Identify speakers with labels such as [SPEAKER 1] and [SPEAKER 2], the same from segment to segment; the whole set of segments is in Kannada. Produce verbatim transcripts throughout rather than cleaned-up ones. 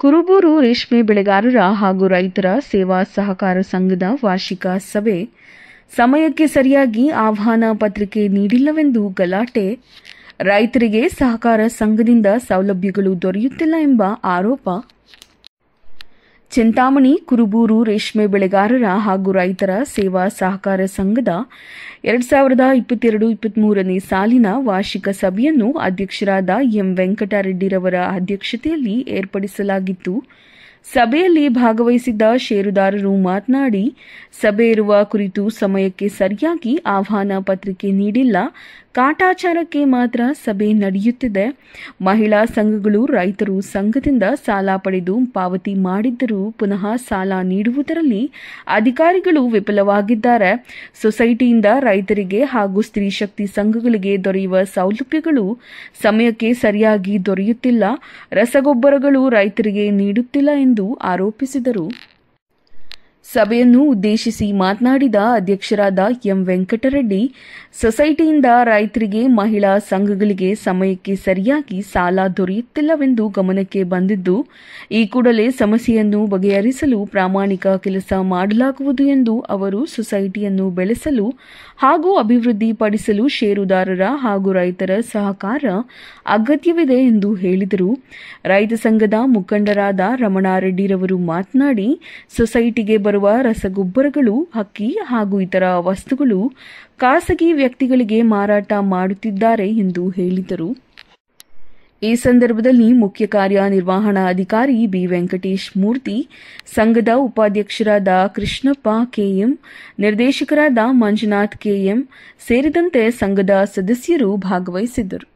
[SPEAKER 1] ಕುರುಬೂರು ರೇಷ್ಮೆ ಬೆಳೆಗಾರರ ಹಾಗೂ ರೈತರ ಸೇವಾ ಸಹಕಾರ ಸಂಘದ ವಾರ್ಷಿಕ ಸಭೆ ಸಮಯಕ್ಕೆ ಸರಿಯಾಗಿ ಆಹ್ವಾನ ಪತ್ರಿಕೆ ನೀಡಿಲ್ಲವೆಂದು ಗಲಾಟೆ. ರೈತರಿಗೆ ಸಹಕಾರ ಸಂಘದಿಂದ ಸೌಲಭ್ಯಗಳು ದೊರೆಯುತ್ತಿಲ್ಲ ಎಂಬ ಆರೋಪ. ಚಿಂತಾಮಣಿ ಕುರುಬೂರು ರೇಷ್ಮೆ ಬೆಳೆಗಾರರ ಹಾಗೂ ರೈತರ ಸೇವಾ ಸಹಕಾರ ಸಂಘದ ಎರಡು ಸಾವಿರದ ಇಪ್ಪತ್ತೆರಡು ಇಪ್ಪತ್ಮೂರನೇ ಸಾಲಿನ ವಾರ್ಷಿಕ ಸಭೆಯನ್ನು ಅಧ್ಯಕ್ಷರಾದ ಎಂ ವೆಂಕಟರೆಡ್ಡಿರವರ ಅಧ್ಯಕ್ಷತೆಯಲ್ಲಿ ಏರ್ಪಡಿಸಲಾಗಿತ್ತು. ಸಭೆಯಲ್ಲಿ ಭಾಗವಹಿಸಿದ್ದ ಷೇರುದಾರರು ಮಾತನಾಡಿ, ಸಭೆ ಇರುವ ಕುರಿತು ಸಮಯಕ್ಕೆ ಸರಿಯಾಗಿ ಆಹ್ವಾನ ಪತ್ರಿಕೆ ನೀಡಿಲ್ಲ, ಕಾಟಾಚಾರಕ್ಕೆ ಮಾತ್ರ ಸಭೆ ನಡೆಯುತ್ತಿದೆ. ಮಹಿಳಾ ಸಂಘಗಳು ರೈತರು ಸಂಘದಿಂದ ಸಾಲ ಪಡೆದು ಪಾವತಿ ಮಾಡಿದ್ದರೂ ಪುನಃ ಸಾಲ ನೀಡುವುದರಲ್ಲಿ ಅಧಿಕಾರಿಗಳು ವಿಫಲವಾಗಿದ್ದಾರೆ. ಸೊಸೈಟಿಯಿಂದ ರೈತರಿಗೆ ಹಾಗೂ ಸ್ತ್ರೀ ಶಕ್ತಿ ಸಂಘಗಳಿಗೆ ದೊರೆಯುವ ಸೌಲಭ್ಯಗಳು ಸಮಯಕ್ಕೆ ಸರಿಯಾಗಿ ದೊರೆಯುತ್ತಿಲ್ಲ, ರಸಗೊಬ್ಬರಗಳು ರೈತರಿಗೆ ನೀಡುತ್ತಿಲ್ಲ ಎಂದು ಆರೋಪಿಸಿದರು. ಸಭೆಯನ್ನು ಉದ್ದೇಶಿಸಿ ಮಾತನಾಡಿದ ಅಧ್ಯಕ್ಷರಾದ ಎಂ ವೆಂಕಟರೆಡ್ಡಿ, ಸೊಸೈಟಿಯಿಂದ ರೈತರಿಗೆ ಮಹಿಳಾ ಸಂಘಗಳಿಗೆ ಸಮಯಕ್ಕೆ ಸರಿಯಾಗಿ ಸಾಲ ದೊರೆಯುತ್ತಿಲ್ಲವೆಂದು ಗಮನಕ್ಕೆ ಬಂದಿದ್ದು, ಈ ಕೂಡಲೇ ಸಮಸ್ಯೆಯನ್ನು ಬಗೆಹರಿಸಲು ಪ್ರಾಮಾಣಿಕ ಕೆಲಸ ಮಾಡಲಾಗುವುದು ಎಂದು ಅವರು ಸೊಸೈಟಿಯನ್ನು ಬೆಳೆಸಲು ಹಾಗೂ ಅಭಿವೃದ್ಧಿಪಡಿಸಲು ಷೇರುದಾರರ ಹಾಗೂ ರೈತರ ಸಹಕಾರ ಅಗತ್ಯವಿದೆ ಎಂದು ಹೇಳಿದರು. ರೈತ ಸಂಘದ ಮುಖಂಡರಾದ ರಮಣಾರೆಡ್ಡಿರವರು ಮಾತನಾಡಿ, ಸೊಸೈಟಿಗೆ ಬರುವ ರಸಗೊಬ್ಬರಗಳು, ಅಕ್ಕಿ ಹಾಗೂ ಇತರ ವಸ್ತುಗಳು ಖಾಸಗಿ ವ್ಯಕ್ತಿಗಳಿಗೆ ಮಾರಾಟ ಮಾಡುತ್ತಿದ್ದಾರೆ ಎಂದು ಹೇಳಿದರು. ಈ ಸಂದರ್ಭದಲ್ಲಿ ಮುಖ್ಯ ಕಾರ್ಯನಿರ್ವಹಣಾಧಿಕಾರಿ ಬಿ ವೆಂಕಟೇಶ್ ಮೂರ್ತಿ, ಸಂಘದ ಉಪಾಧ್ಯಕ್ಷರಾದ ಕೃಷ್ಣಪ್ಪ ಕೆಎಂ, ನಿರ್ದೇಶಕರಾದ ಮಂಜುನಾಥ್ ಕೆಎಂ ಸೇರಿದಂತೆ ಸಂಘದ ಸದಸ್ಯರು ಭಾಗವಹಿಸಿದ್ದರು.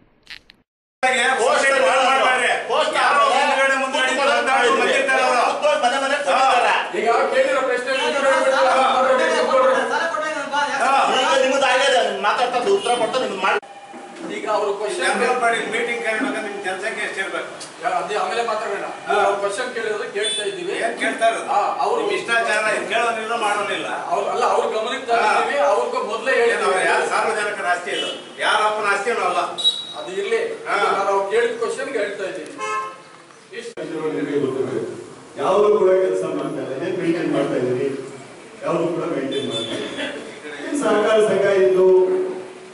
[SPEAKER 2] ಈಗ ಅವರು ಕ್ವಶನ್ ಮೀಟಿಂಗ್ ಜನಸಂಖ್ಯೆ ಎಷ್ಟಿರ್ಬೇಕು ಅದೇ ಆಮೇಲೆ ಮಾತಾಡೋಣ. ಅವ್ರು ಕ್ವಶನ್ ಕೇಳಿದ್ರು ಕೇಳ್ತಾ ಇದ್ದೀವಿ, ಕೇಳ್ತಾ ಇರೋದು ಅವ್ರು ಇಷ್ಟಾಚಾರ ಕೇಳೋದಿಲ್ಲ ಮಾಡೋದಿಲ್ಲ. ಅವ್ರು ಅಲ್ಲ, ಅವ್ರ ಗಮನಕ್ಕೆ ತಂದಿದ್ದೀವಿ. ಅವ್ರಿಗೂ ಮೊದಲೇ ಹೇಳಿದ್ರು ಯಾರು ಸಾರ್ವಜನಿಕರ ಆಸ್ತಿ ಇದು, ಯಾರ ಅಪ್ಪನ ಆಸ್ತಿ ಅಲ್ಲ, ಅದು ಇರ್ಲಿ. ನಾವು ಕೇಳಿದ ಕ್ವಶನ್ಗೆ ಹೇಳ್ತಾ ಇದ್ದೀವಿ.
[SPEAKER 3] ಯಾವುದು ಕೂಡ ಕೆಲಸ ಮಾಡ್ತಾ ಇದ್ದೀನಿ, ಮೇಂಟೈನ್ ಮಾಡ್ತಾ ಇದ್ದೀನಿ, ಯಾವುದು ಕೂಡ ಮೇಂಟೈನ್ ಮಾಡ್ತಾ ಇದ್ದೀನಿ. ಸಹಕಾರ ಸಂಘ ಇದ್ದು